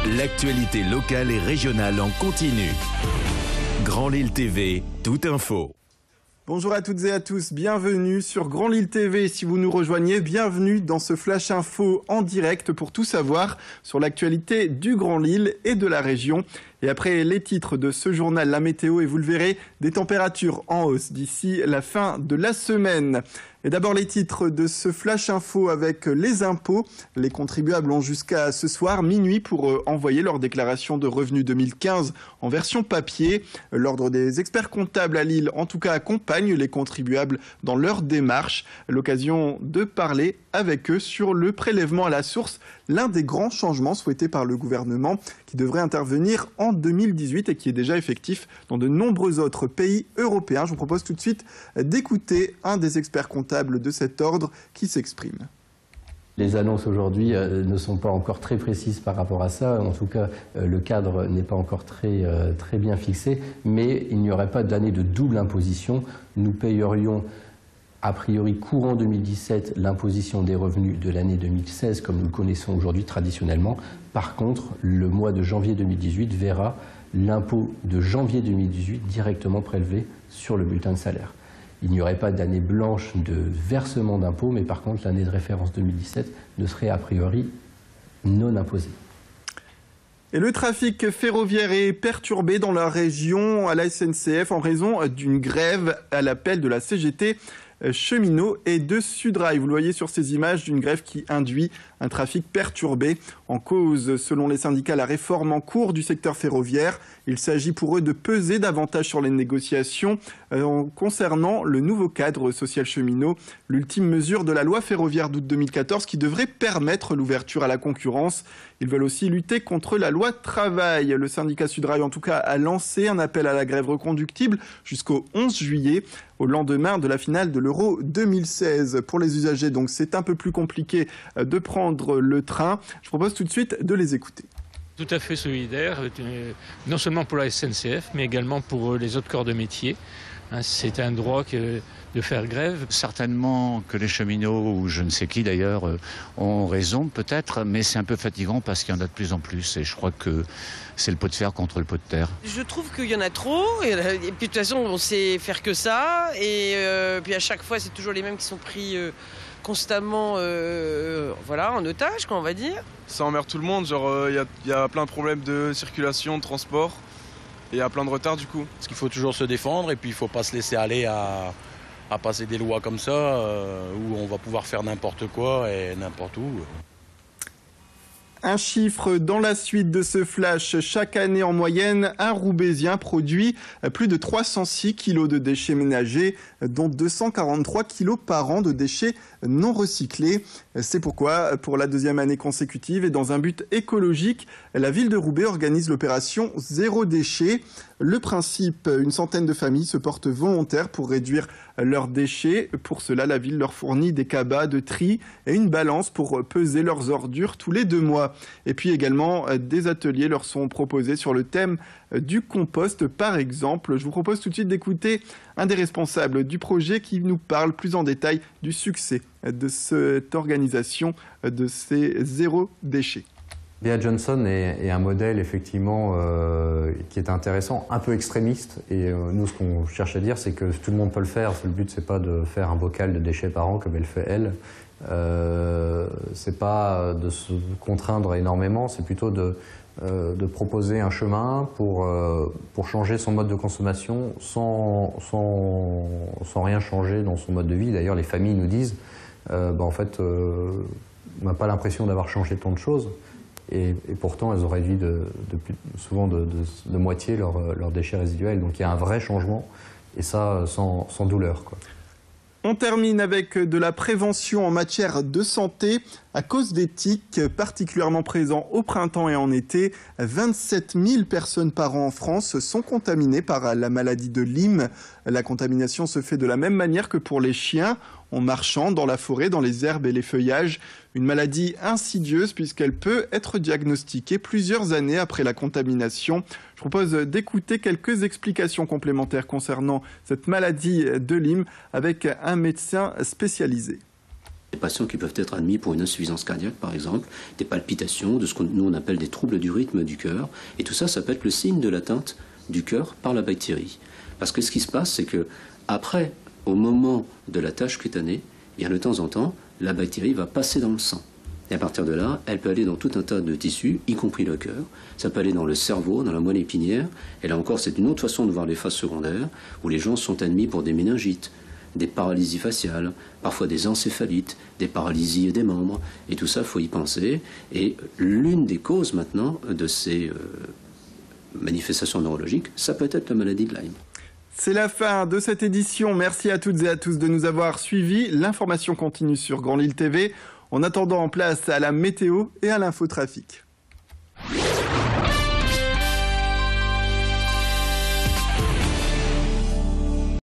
L'actualité locale et régionale en continu. Grand Lille TV, toute info. Bonjour à toutes et à tous, bienvenue sur Grand Lille TV. Si vous nous rejoignez, bienvenue dans ce Flash Info en direct pour tout savoir sur l'actualité du Grand Lille et de la région. Et après les titres de ce journal, la météo, et vous le verrez, des températures en hausse d'ici la fin de la semaine. Et d'abord les titres de ce Flash Info avec les impôts. Les contribuables ont jusqu'à ce soir minuit pour envoyer leur déclaration de revenus 2015 en version papier. L'ordre des experts comptables à Lille, en tout cas, accompagne les contribuables dans leur démarche. L'occasion de parler avec eux sur le prélèvement à la source, l'un des grands changements souhaités par le gouvernement qui devrait intervenir en 2018 et qui est déjà effectif dans de nombreux autres pays européens. Je vous propose tout de suite d'écouter un des experts comptables de cet ordre qui s'exprime. Les annonces aujourd'hui ne sont pas encore très précises par rapport à ça. En tout cas, le cadre n'est pas encore très bien fixé, mais il n'y aurait pas d'année de double imposition. Nous payerions a priori courant 2017 l'imposition des revenus de l'année 2016 comme nous le connaissons aujourd'hui traditionnellement. Par contre, le mois de janvier 2018 verra l'impôt de janvier 2018 directement prélevé sur le bulletin de salaire. Il n'y aurait pas d'année blanche de versement d'impôts, mais par contre l'année de référence 2017 ne serait a priori non imposée. Et le trafic ferroviaire est perturbé dans la région à la SNCF en raison d'une grève à l'appel de la CGT cheminots et de Sudrail. Vous le voyez sur ces images d'une grève qui induit un trafic perturbé. En cause, selon les syndicats, la réforme en cours du secteur ferroviaire. Il s'agit pour eux de peser davantage sur les négociations concernant le nouveau cadre social cheminot, l'ultime mesure de la loi ferroviaire d'août 2014 qui devrait permettre l'ouverture à la concurrence. Ils veulent aussi lutter contre la loi travail. Le syndicat Sudrail, en tout cas, a lancé un appel à la grève reconductible jusqu'au 11 juillet, au lendemain de la finale de l'Euro 2016. Pour les usagers, donc, c'est un peu plus compliqué de prendre le train. Je propose tout de suite de les écouter. Tout à fait solidaire, non seulement pour la SNCF, mais également pour les autres corps de métier. C'est un droit de faire grève. Certainement que les cheminots, ou je ne sais qui d'ailleurs, ont raison peut-être, mais c'est un peu fatigant parce qu'il y en a de plus en plus. Et je crois que c'est le pot de fer contre le pot de terre. Je trouve qu'il y en a trop, et puis de toute façon on sait faire que ça, et puis à chaque fois c'est toujours les mêmes qui sont pris constamment en otage, on va dire. Ça emmerde tout le monde, genre y a plein de problèmes de circulation, de transport, et il y a plein de retard du coup. Parce qu'il faut toujours se défendre et puis il ne faut pas se laisser aller à passer des lois comme ça, où on va pouvoir faire n'importe quoi et n'importe où. Un chiffre dans la suite de ce flash. Chaque année, en moyenne, un Roubaisien produit plus de 306 kilos de déchets ménagers, dont 243 kilos par an de déchets non recyclés. C'est pourquoi, pour la deuxième année consécutive et dans un but écologique, la ville de Roubaix organise l'opération Zéro déchet. Le principe, une centaine de familles se portent volontaires pour réduire leurs déchets. Pour cela, la ville leur fournit des cabas de tri et une balance pour peser leurs ordures tous les 2 mois. Et puis également, des ateliers leur sont proposés sur le thème du compost, par exemple. Je vous propose tout de suite d'écouter un des responsables du projet qui nous parle plus en détail du succès de cette organisation de ces zéro déchets. Bea Johnson est un modèle effectivement qui est intéressant, un peu extrémiste. Et nous, ce qu'on cherche à dire, c'est que tout le monde peut le faire. Le but, c'est pas de faire un bocal de déchets par an comme elle fait elle. C'est pas de se contraindre énormément, c'est plutôt de proposer un chemin pour changer son mode de consommation sans rien changer dans son mode de vie. D'ailleurs, les familles nous disent, en fait, on n'a pas l'impression d'avoir changé tant de choses. Et pourtant, elles ont réduit souvent de moitié leurs déchets résiduels. Donc il y a un vrai changement, et ça sans douleur, quoi. On termine avec de la prévention en matière de santé. À cause des tiques particulièrement présents au printemps et en été, 27 000 personnes par an en France sont contaminées par la maladie de Lyme. La contamination se fait de la même manière que pour les chiens, en marchant dans la forêt, dans les herbes et les feuillages. Une maladie insidieuse puisqu'elle peut être diagnostiquée plusieurs années après la contamination. Je propose d'écouter quelques explications complémentaires concernant cette maladie de Lyme avec un médecin spécialisé. Des patients qui peuvent être admis pour une insuffisance cardiaque, par exemple, des palpitations, de ce que nous on appelle des troubles du rythme du cœur. Et tout ça, ça peut être le signe de l'atteinte du cœur par la bactérie. Parce que ce qui se passe, c'est que après, au moment de la tache cutanée, bien de temps en temps, la bactérie va passer dans le sang. Et à partir de là, elle peut aller dans tout un tas de tissus, y compris le cœur. Ça peut aller dans le cerveau, dans la moelle épinière. Et là encore, c'est une autre façon de voir les phases secondaires, où les gens sont admis pour des méningites, des paralysies faciales, parfois des encéphalites, des paralysies des membres. Et tout ça, il faut y penser. Et l'une des causes maintenant de ces manifestations neurologiques, ça peut être la maladie de Lyme. C'est la fin de cette édition. Merci à toutes et à tous de nous avoir suivis. L'information continue sur Grand Lille TV. En attendant, en place à la météo et à l'infotrafic.